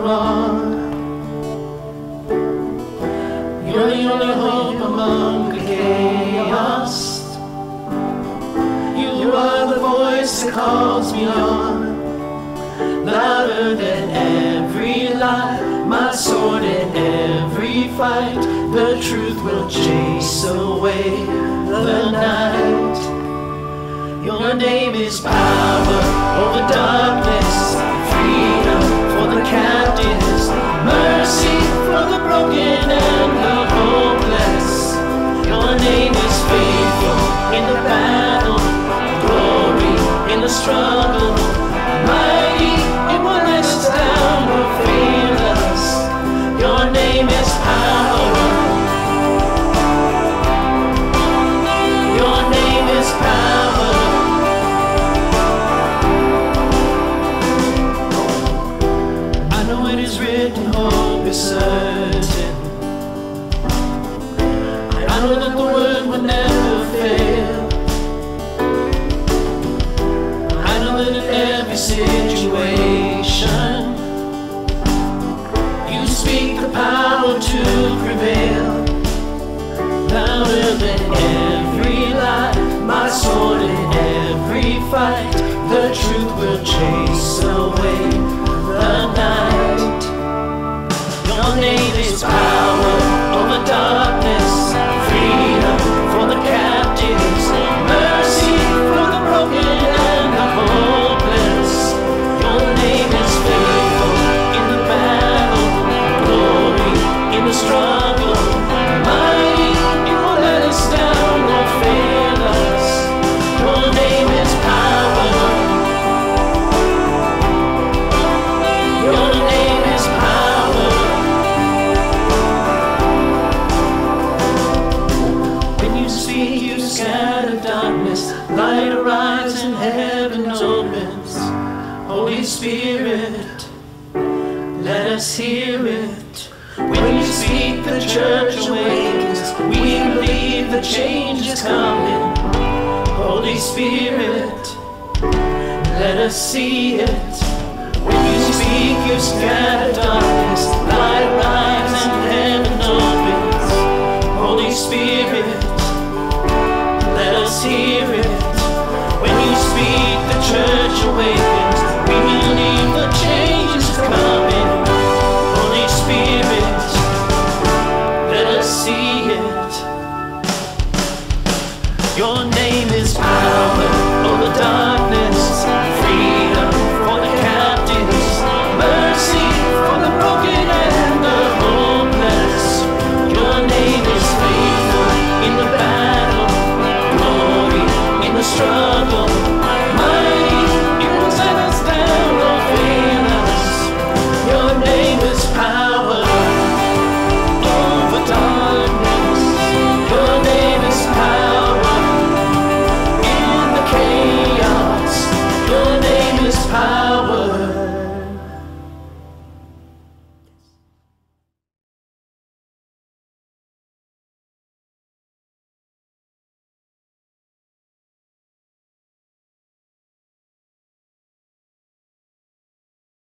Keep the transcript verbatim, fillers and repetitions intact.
are on. You're the only hope among the chaos. You are the voice that calls me on. Louder than every lie, my sword in every fight. The truth will chase away the night. Your name is power over darkness, freedom for the captives, mercy for the broken and the hopeless. Your name is faithful in the battle, glory in the struggle, mighty it won't let us down or fail us. Your name is power. Your name is power. I know it is written, hope is certain. I know that the word will never fail. I know that in every situation you speak the power to prevail. Louder than every lie, my sword in every fight. The truth will chase away the night. Your name is power over darkness, freedom for the captives, mercy for the broken and the hopeless. Your name is faithful in the battle, glory in the struggle, mighty it won't let us down or fail us. Your name is power. Your name is power. When you speak, you scatter darkness, light arrives and heaven opens. Holy Spirit, let us hear it. When you speak, the church awakens. We believe the change is coming. Holy Spirit, let us see it. When you speak, you scatter darkness, light arrives and heaven opens. Holy Spirit, let us hear it. When you speak, the church awakens. We believe the change is coming. Holy Spirit, let us see it. Your